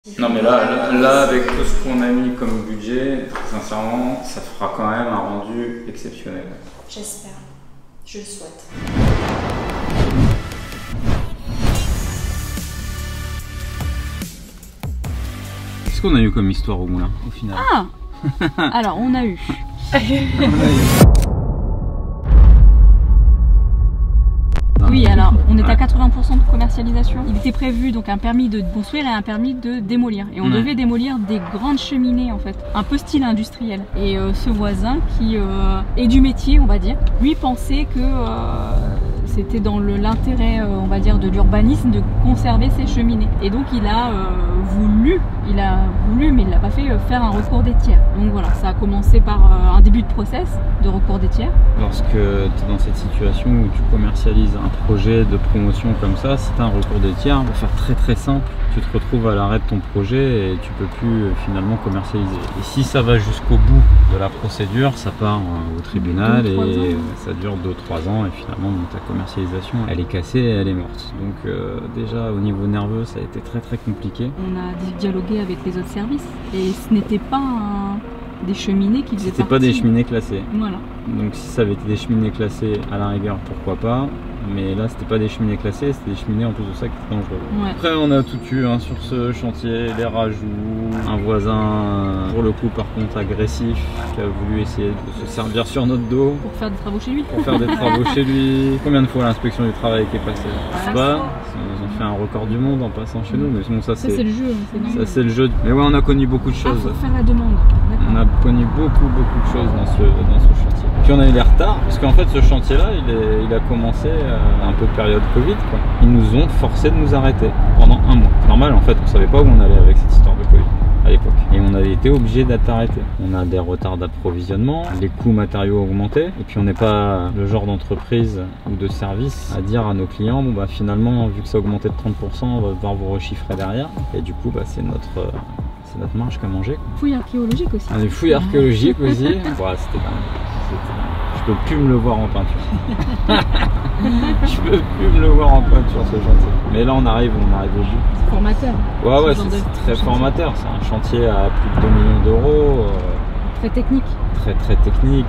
Non mais là avec tout ce qu'on a mis comme budget, très sincèrement, ça fera quand même un rendu exceptionnel. J'espère, je le souhaite. Qu'est-ce qu'on a eu comme histoire au moulin au final? Ah alors on a eu. Oui, alors on est à 80% de commercialisation. Il était prévu donc un permis de construire et un permis de démolir. Et on devait démolir des grandes cheminées en fait, un peu style industriel. Et ce voisin qui est du métier, on va dire, lui pensait que c'était dans l'intérêt, on va dire, de l'urbanisme de conserver ces cheminées. Et donc il a voulu, mais il l'a pas fait, faire un recours des tiers. Donc voilà, ça a commencé par un début de process de recours des tiers. Lorsque tu es dans cette situation où tu commercialises un projet de promotion comme ça, si tu as un recours des tiers, pour faire très simple, tu te retrouves à l'arrêt de ton projet et tu peux plus finalement commercialiser. Et si ça va jusqu'au bout de la procédure, ça part au tribunal et ça dure 2-3 ans et finalement ta commercialisation elle est cassée et elle est morte. Donc déjà au niveau nerveux ça a été très compliqué. On a dialogué avec les autres services et ce n'était pas des cheminées qui faisaient partie. C'était pas des cheminées classées. Voilà. Donc si ça avait été des cheminées classées à la rigueur pourquoi pas, mais là c'était pas des cheminées classées, c'était des cheminées en plus de ça qui étaient dangereuses. Ouais. Après on a tout eu sur ce chantier, les rajouts, un voisin pour le coup par contre agressif qui a voulu essayer de se servir sur notre dos. Pour faire des travaux chez lui. Pour faire des travaux chez lui. Combien de fois l'inspection du travail qui est passée? Je sais pas, ils ont fait un record du monde en passant chez nous, mais bon ça c'est le jeu. Ça c'est le jeu. Mais ouais on a connu beaucoup de choses. Ah, faut faire la demande. On a connu beaucoup de choses dans ce chantier. Puis on a eu des retards, parce qu'en fait ce chantier là il a commencé un peu de période Covid quoi. Ils nous ont forcé de nous arrêter pendant un mois. Normal en fait, on savait pas où on allait avec cette histoire de Covid à l'époque. Et on a été obligé d'être arrêté. On a des retards d'approvisionnement, les coûts matériaux ont augmenté, et puis on n'est pas le genre d'entreprise ou de service à dire à nos clients, bon bah finalement vu que ça a augmenté de 30%, on va devoir vous rechiffrer derrière. Et du coup bah c'est notre marge qu'à manger. Fouilles archéologiques aussi. Des fouilles archéologiques aussi. Ouais, c'était dingue. Je peux plus me le voir en peinture. Je peux plus me le voir en peinture ce chantier. Mais là on arrive au bout. C'est formateur. Ouais, c'est très formateur. C'est un chantier à plus de 2 millions d'euros. Très technique. Très technique.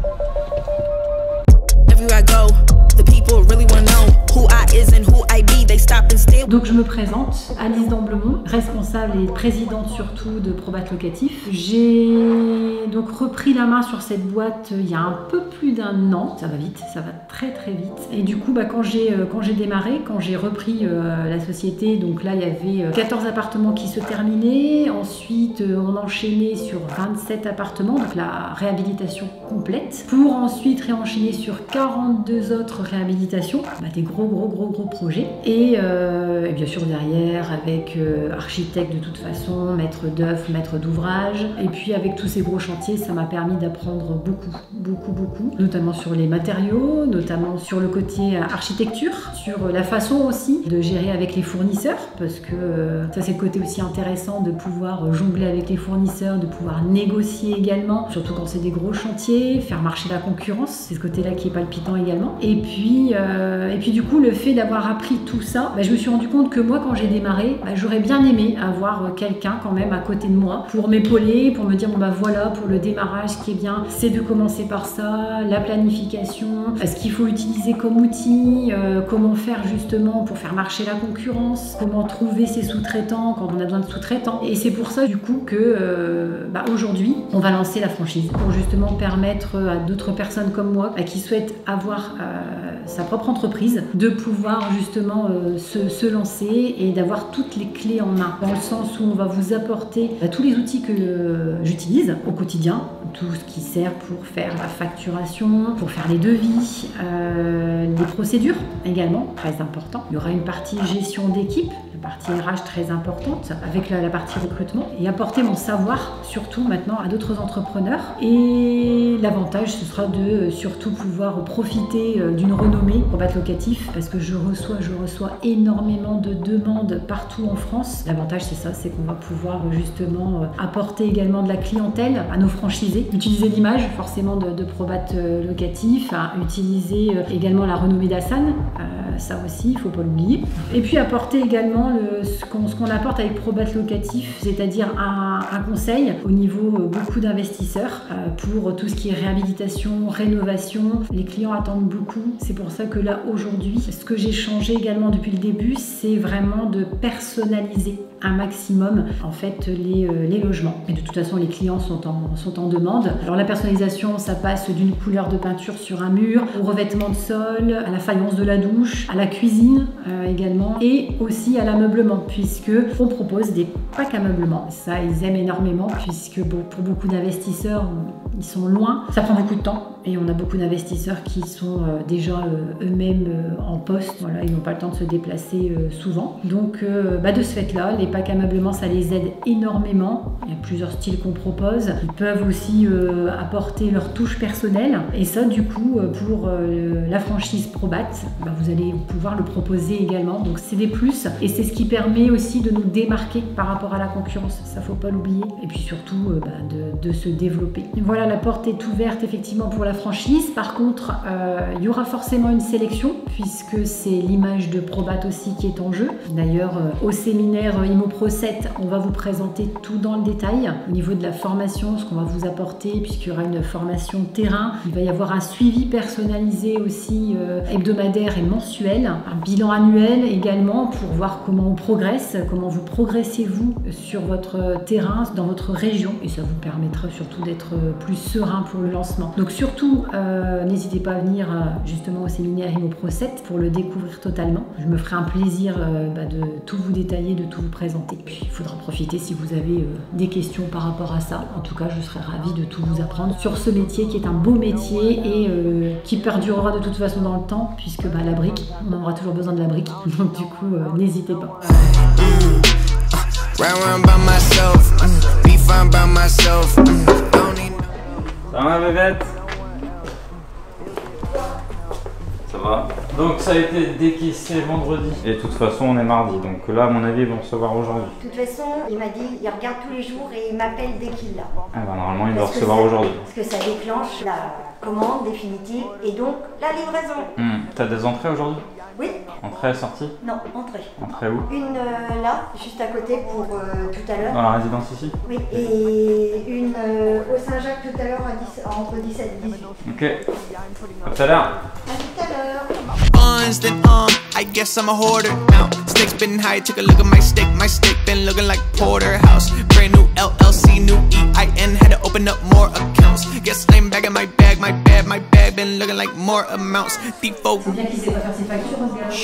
Donc je me présente, Alice d'Amblemont, responsable et présidente surtout de Probat Locatif. J'ai donc repris la main sur cette boîte il y a un peu plus d'un an. Ça va vite, ça va très vite. Et du coup, quand j'ai démarré, quand j'ai repris la société, donc là il y avait 14 appartements qui se terminaient. Ensuite, on enchaînait sur 27 appartements, donc la réhabilitation complète, pour ensuite réenchaîner sur 42 autres réhabilitations, des gros projets. Et bien sûr derrière avec architecte de toute façon, maître d'œuvre, maître d'ouvrage. Et puis avec tous ces gros chantiers, ça m'a permis d'apprendre beaucoup, notamment sur les matériaux, notamment sur le côté architecture, sur la façon aussi de gérer avec les fournisseurs, parce que ça c'est le côté aussi intéressant de pouvoir jongler avec les fournisseurs, de pouvoir négocier également, surtout quand c'est des gros chantiers, faire marcher la concurrence, c'est ce côté-là qui est palpitant également. Et puis du coup, le fait d'avoir appris tout ça, je me suis rendu compte que moi, quand j'ai démarré, j'aurais bien aimé avoir quelqu'un quand même à côté de moi pour m'épauler, pour me dire voilà, pour le démarrage, ce qui est bien, c'est de commencer par ça, la planification, ce qu'il faut utiliser comme outil, comment faire justement pour faire marcher la concurrence, comment trouver ses sous-traitants quand on a besoin de sous-traitants. Et c'est pour ça du coup que aujourd'hui, on va lancer la franchise pour justement permettre à d'autres personnes comme moi qui souhaitent avoir sa propre entreprise de pouvoir justement se lancer et d'avoir toutes les clés en main, dans le sens où on va vous apporter tous les outils que j'utilise au quotidien, tout ce qui sert pour faire la facturation, pour faire les devis, les procédures également, très important. Il y aura une partie gestion d'équipe, la partie RH très importante, avec la partie recrutement, et apporter mon savoir surtout maintenant à d'autres entrepreneurs. Et l'avantage ce sera de surtout pouvoir profiter d'une renommée Probat Locatif parce que je reçois énormément de demandes partout en France. L'avantage c'est ça, c'est qu'on va pouvoir justement apporter également de la clientèle à nos franchisés, utiliser l'image forcément de Probat Locatif, utiliser également la renommée d'Hassan, ça aussi il ne faut pas l'oublier. Et puis apporter également ce qu'on apporte avec Probat Locatif, c'est-à-dire un conseil au niveau beaucoup d'investisseurs pour tout ce qui est réhabilitation, rénovation. Les clients attendent beaucoup, c'est pour ça que là aujourd'hui, ce que j'ai changé également depuis le début, c'est vraiment de personnaliser un maximum en fait les logements. Et de toute façon les clients sont en demande. Alors la personnalisation, ça passe d'une couleur de peinture sur un mur, au revêtement de sol, à la faïence de la douche, à la cuisine également, et aussi à l'ameublement, puisque on propose des packs ameublement. Ça ils aiment énormément, puisque pour beaucoup d'investisseurs, ils sont loin, ça prend beaucoup de temps, et on a beaucoup d'investisseurs qui sont déjà eux-mêmes en poste, voilà, ils n'ont pas le temps de se déplacer souvent. Donc de ce fait-là, les packs ameublement, ça les aide énormément. Il y a plusieurs styles qu'on propose. Ils peuvent aussi apporter leur touche personnelle, et ça du coup pour la franchise Probat, vous allez pouvoir le proposer également. Donc c'est des plus, et c'est ce qui permet aussi de nous démarquer par rapport à la concurrence, ça faut pas l'oublier, et puis surtout de se développer. Voilà, la porte est ouverte effectivement pour la franchise. Par contre, il y aura forcément une sélection, puisque c'est l'image de Probat aussi qui est en jeu. D'ailleurs, au séminaire Imo Pro 7, on va vous présenter tout dans le détail au niveau de la formation, ce qu'on va vous apporter, puisqu'il y aura une formation terrain. Il va y avoir un suivi personnalisé aussi hebdomadaire et mensuel, un bilan annuel également pour voir comment on progresse, comment vous progressez vous sur votre terrain, dans votre région, et ça vous permettra surtout d'être plus serein pour le lancement. Donc surtout, n'hésitez pas à venir justement au séminaire Imo Pro 7 pour le découvrir totalement. Je me ferai un plaisir de tout vous détailler, de tout vous présenter. Puis il faudra profiter si vous avez des questions par rapport à ça. En tout cas, je serai ravie de tout vous apprendre sur ce métier qui est un beau métier et qui perdurera de toute façon dans le temps, puisque la brique, on aura toujours besoin de la brique. Donc du coup, n'hésitez pas. Ça va ma bébête? Ça va. Donc ça a été décaissé vendredi. Et de toute façon on est mardi, donc là à mon avis ils vont recevoir aujourd'hui. De toute façon, il m'a dit, il regarde tous les jours et il m'appelle dès qu'il l'a. Ah normalement il doit recevoir aujourd'hui. Parce que ça déclenche la commande définitive et donc la livraison. T'as des entrées aujourd'hui? Oui. Entrée et sortie? Non, entrée. Entrée où? Une là, juste à côté pour tout à l'heure. Dans la résidence ici? Oui, et une au Saint-Jacques tout à l'heure entre 17 et 18. Ok. À tout à l'heure. À tout à l'heure. Then I guess I'm a hoarder now. Stakes been high, took a look at my stick been looking like Porterhouse. Brand new LLC, new EIN, had to open up more accounts. Guess I'm back in my bag been looking like more amounts. Default. C'est bien qu'il sait pas faire ses factures,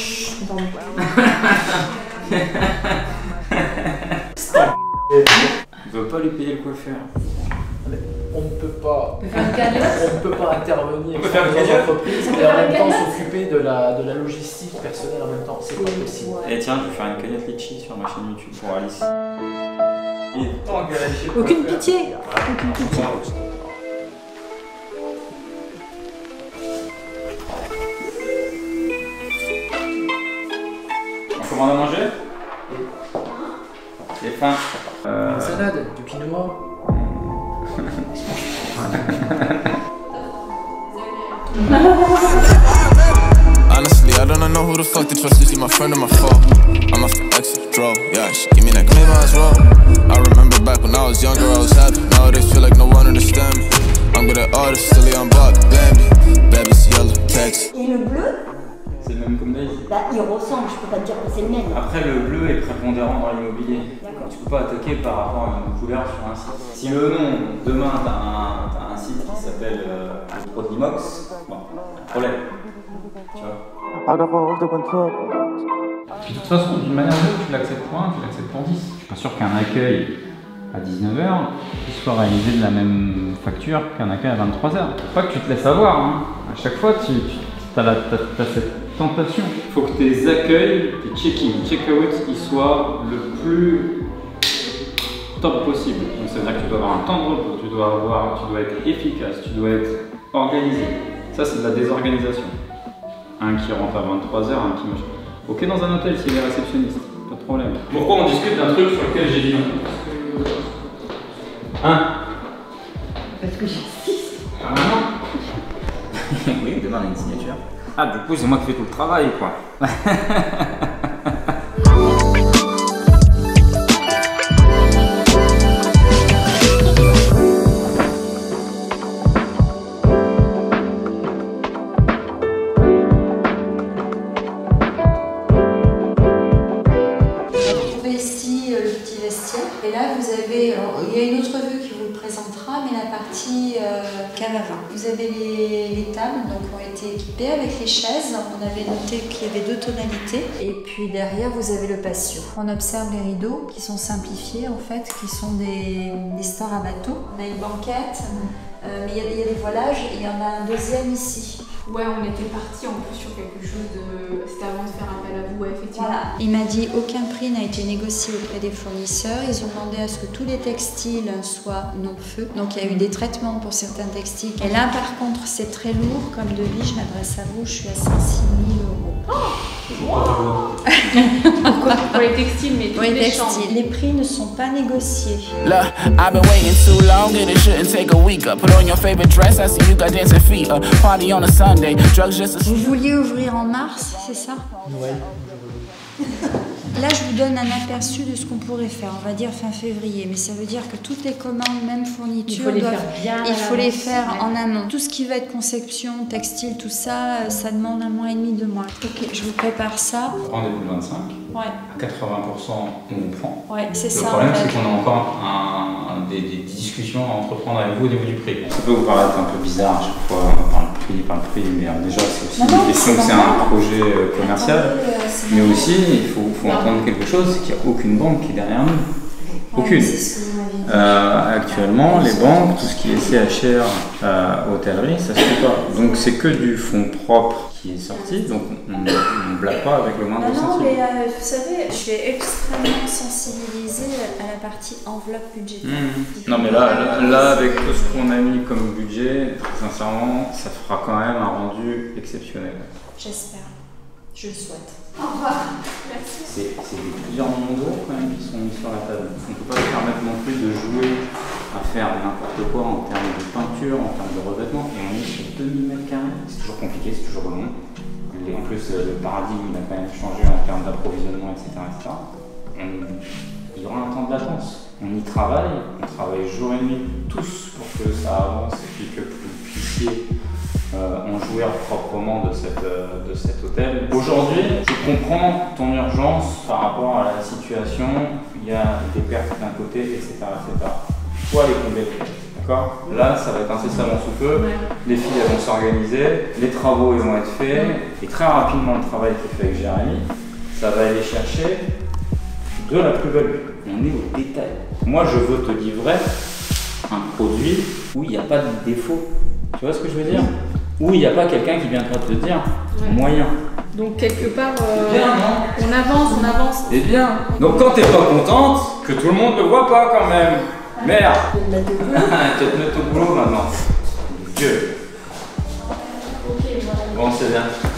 Je veux pas lui payer le coiffeur. On ne peut pas, on peut pas intervenir on peut faire dans l'entreprise et en même temps s'occuper de la logistique personnelle en même temps. C'est pas possible. Et tiens, je vais faire une cagnotte litchi sur ma chaîne YouTube pour Alice. Il est temps qu'elle aille chez Aucune pitié. Aucune pitié. On commande à manger? J'ai faim. Une salade, du quinoa. Honestly, I don't know who the fuck to trust. Is he my friend or my foe? I'm off the exit, draw. Yeah, she give me that claim I was wrong. I remember back when I was younger, I was happy. Nowadays feel like no one understand me. I'm good at artists, silly on block, Bambi. Baby's yellow, text. Et le bleu? C'est le même comme Daisy. Il ressemble, je peux pas te dire que c'est le même. Après, le bleu est prépondérant dans l'immobilier. Tu peux pas attaquer par rapport à une couleur sur un site. Si le nom, demain, t'as un site qui s'appelle le Prodimox, bon, problème. Tu vois. Puis de toute façon, d'une manière ou d'une autre, tu l'acceptes pour 1, tu l'acceptes pour 10. Je suis pas sûr qu'un accueil à 19h puisse soit réalisé de la même facture qu'un accueil à 23h. Faut pas que tu te laisses avoir, hein. À chaque fois, t'as cette tentation. Il faut que tes accueils, tes check-in, check-out, ils soient le plus top possible. Donc ça veut dire que tu dois avoir un temps de repos, tu dois être efficace, tu dois être organisé. Ça c'est de la désorganisation. un qui rentre à 23h, un qui mange. Ok, dans un hôtel s'il est réceptionniste, pas de problème. Pourquoi on discute d'un truc sur lequel j'ai dit non? Hein? Parce que j'insiste. Ah non. Oui, demain on a une signature. Ah, du coup, c'est moi qui fais tout le travail, quoi. Et là, vous avez, il y a une autre vue qui vous le présentera, mais la partie cave à vin. Vous avez les tables donc, qui ont été équipées avec les chaises. On avait noté qu'il y avait 2 tonalités. Et puis derrière, vous avez le patio. On observe les rideaux qui sont simplifiés en fait, qui sont des stores à bateau. On a une banquette, mais il y a des voilages et il y en a un deuxième ici. Ouais, on était parti en plus sur quelque chose de... C'était avant de faire appel à vous, ouais, effectivement. Voilà. Il m'a dit aucun prix n'a été négocié auprès des fournisseurs. Ils ont demandé à ce que tous les textiles soient non-feu. Donc il y a eu des traitements pour certains textiles. Et là par contre c'est très lourd comme devis. Je m'adresse à vous, je suis à 106 000 €. Pourquoi? Pour les textiles, mais tous les textiles. Les prix ne sont pas négociés. Look, I've been waiting too long and it shouldn't take a week. Put on your favorite dress, I see you got dancing feet. Party on a Sunday, drugs just a... Vous vouliez ouvrir en mars, c'est ça? Ouais. Là, je vous donne un aperçu de ce qu'on pourrait faire, on va dire fin février, mais ça veut dire que toutes les commandes, même fournitures, il faut les faire en amont. Tout ce qui va être conception, textile, tout ça, ça demande 1 mois et demi, 2 mois. Ok, je vous prépare ça. Rendez-vous le 25. Ouais. À 80%, on prend. Ouais, c'est ça. Le problème, c'est qu'on a encore des discussions à entreprendre avec vous au niveau du prix. Ça peut vous paraître un peu bizarre à chaque fois par le prix, mais déjà, c'est aussi une question que c'est un projet commercial. Mais aussi, il faut entendre quelque chose, c'est qu'il n'y a aucune banque qui est derrière nous. Aucune. Actuellement, les banques, tout ce qui est CHR, hôtellerie, ça se fait pas. Donc c'est que du fonds propre qui est sorti, donc on ne blague pas avec le moindre centime. Non, mais vous savez, je suis extrêmement sensibilisée à la partie enveloppe budgétaire. Non mais là, avec tout ce qu'on a mis comme budget, très sincèrement, ça fera quand même un rendu exceptionnel. J'espère. Je le souhaite. Au revoir. Merci. C'est plusieurs millions d'euros quand même qui sont mis sur la table. On ne peut pas se permettre non plus de jouer à faire n'importe quoi en termes de peinture, en termes de revêtement. Et on est sur 2000 m². C'est toujours compliqué, c'est toujours long. En plus, le paradigme a quand même changé en termes d'approvisionnement, etc. Il y aura un temps de latence. On y travaille, on travaille jour et nuit tous pour que ça avance et puis que vous puissiez en jouir proprement de cet hôtel. Aujourd'hui, je comprends ton urgence par rapport à la situation. Il y a des pertes d'un côté, etc. Il faut aller combler le prix. D'accord ? Là, ça va être incessamment sous peu. Les filles elles vont s'organiser, les travaux ils vont être faits, et très rapidement le travail qui est fait avec Jérémy, ça va aller chercher de la plus-value. On est au détail. Moi, je veux te livrer un produit où il n'y a pas de défaut. Tu vois ce que je veux dire ? Où il n'y a pas quelqu'un qui viendra te dire moyen. Donc quelque part, bien, non ? on avance. C'est bien. Donc quand t'es pas contente, que tout le monde ne le voit pas quand même. Merde. Tu vas te mettre au boulot maintenant. Dieu. Ok, voilà. Bon, c'est bien.